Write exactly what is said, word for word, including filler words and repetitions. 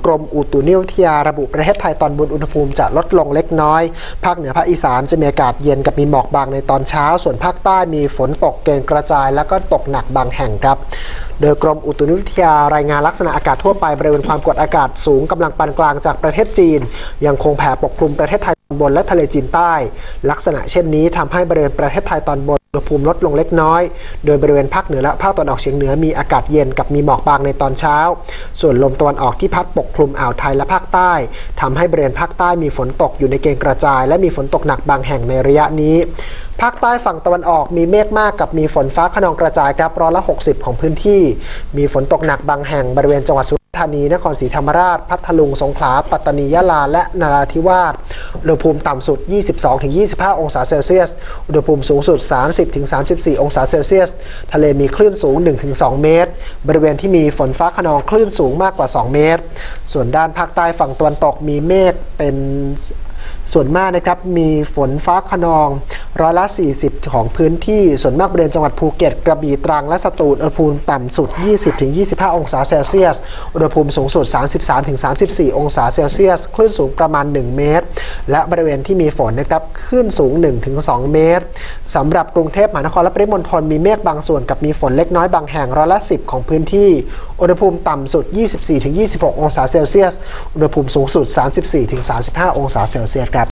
กรมอุตุนิยมวิทยาระบุประเทศไทยตอนบนอุณหภูมิจะลดลงเล็กน้อยภาคเหนือภาคอีสานจะมีอากาศเย็นกับมีหมอกบางในตอนเช้าส่วนภาคใต้มีฝนตกเกลื่อนกระจายและก็ตกหนักบางแห่งครับโดยกรมอุตุนิยมวิทยารายงานลักษณะอากาศทั่วไปบริเวณความกดอากาศสูงกำลังปานกลางจากประเทศจีนยังคงแผ่ปกคลุมประเทศไทยตอนบนและทะเลจีนใต้ลักษณะเช่นนี้ทำให้บริเวณประเทศไทยตอนบนอุณหภูมิลดลงเล็กน้อยโดยบริเวณภาคเหนือและภาคตะวันออกเฉียงเหนือมีอากาศเย็นกับมีหมอกบางในตอนเช้าส่วนลมตะวันออกที่พัดปกคลุมอ่าวไทยและภาคใต้ทำให้บริเวณภาคใต้มีฝนตกอยู่ในเกณฑ์กระจายและมีฝนตกหนักบางแห่งในระยะนี้ภาคใต้ฝั่งตะวันออกมีเมฆมากกับมีฝนฟ้าคะนองกระจายครับร้อยละหกสิบของพื้นที่มีฝนตกหนักบางแห่งบริเวณจังหวัดสุราษฎร์ธานีนครศรีธรรมราชพัทลุงสงขลาปัตตานียะลาและนราธิวาสอุณหภูมิต่ำสุด ยี่สิบสองถึงยี่สิบห้า องศาเซลเซียสอุณหภูมิสูงสุด สามสิบถึงสามสิบสี่ องศาเซลเซียสทะเลมีคลื่นสูง หนึ่งถึงสอง เมตรบริเวณที่มีฝนฟ้าคะนองคลื่นสูงมากกว่าสองเมตรส่วนด้านภาคใต้ฝั่งตะวันตกมีเมฆเป็นส่วนมากนะครับมีฝนฟ้าคะนองร้อยละสี่สิบของพื้นที่ส่วนมากบริเวณจังหวัดภูเก็ตกระบี่ตรังและสตูลอุณหภูมิต่ำสุด ยี่สิบถึงยี่สิบห้า องศาเซลเซียสอุณหภูมิสูงสุด สามสิบสามถึงสามสิบสี่ องศาเซลเซียสคลื่นสูงประมาณหนึ่งเมตรและบริเวณที่มีฝนนะครับคลื่นสูง หนึ่งถึงสอง เมตรสำหรับกรุงเทพมหานครและปริมณฑลมีเมฆบางส่วนกับมีฝนเล็กน้อยบางแห่งร้อยละสิบของพื้นที่อุณหภูมิต่ำสุด ยี่สิบสี่ถึงยี่สิบหก องศาเซลเซียสอุณหภูมิสูงสุด สามสิบสี่ถึงสามสิบห้า องศาเซลเซียสครับ